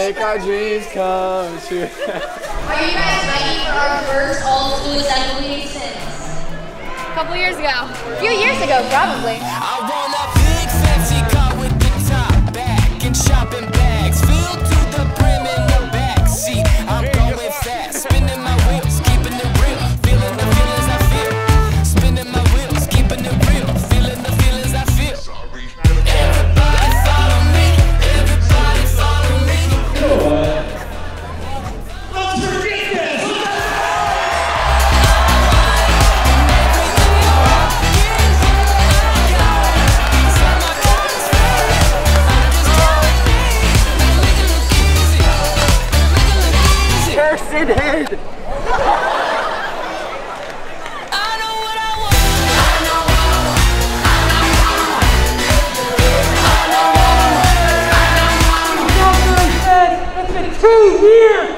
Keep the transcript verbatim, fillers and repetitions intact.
make our dreams come true. Are you guys ready for our first all-school assembly since? A couple years ago. A few years ago, probably. I want a big fancy car with the top back and shopping bags filled to the brim in the back seat. I'm going fast, spinning my wheels, keeping it real, feeling the feelings I feel. Spinning my wheels, keeping it real, feeling the feelings I feel. Everybody follow me, everybody follow me. Let's forget this! Person head! It's been two years!